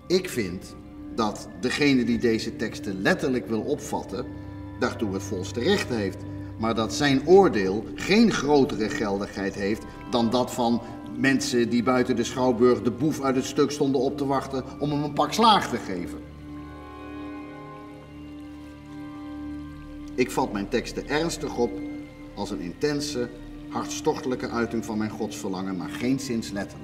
Ik vind dat degene die deze teksten letterlijk wil opvatten, daartoe het volste recht heeft. Maar dat zijn oordeel geen grotere geldigheid heeft dan dat van mensen die buiten de schouwburg de boef uit het stuk stonden op te wachten om hem een pak slaag te geven. Ik vat mijn teksten ernstig op als een intense, hartstochtelijke uiting van mijn godsverlangen, maar geenszins letterlijk.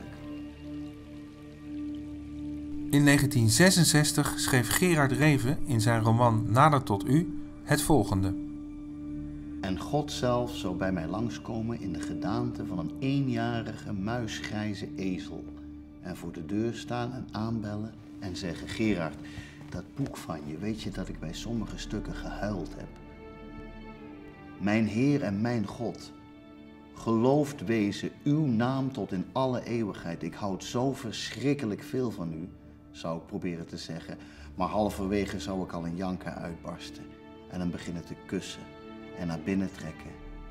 In 1966 schreef Gerard Reven in zijn roman Nader tot u het volgende. En God zelf zou bij mij langskomen in de gedaante van een eenjarige muisgrijze ezel en voor de deur staan en aanbellen en zeggen: Gerard, dat boek van je, weet je dat ik bij sommige stukken gehuild heb? Mijn Heer en mijn God, geloofd wezen uw naam tot in alle eeuwigheid. Ik houd zo verschrikkelijk veel van u, zou ik proberen te zeggen, maar halverwege zou ik al in janken uitbarsten en dan beginnen te kussen en naar binnen trekken.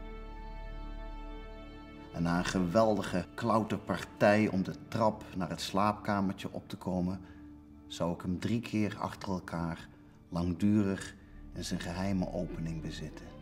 En na een geweldige klauterpartij om de trap naar het slaapkamertje op te komen, zou ik hem 3 keer achter elkaar langdurig in zijn geheime opening bezitten.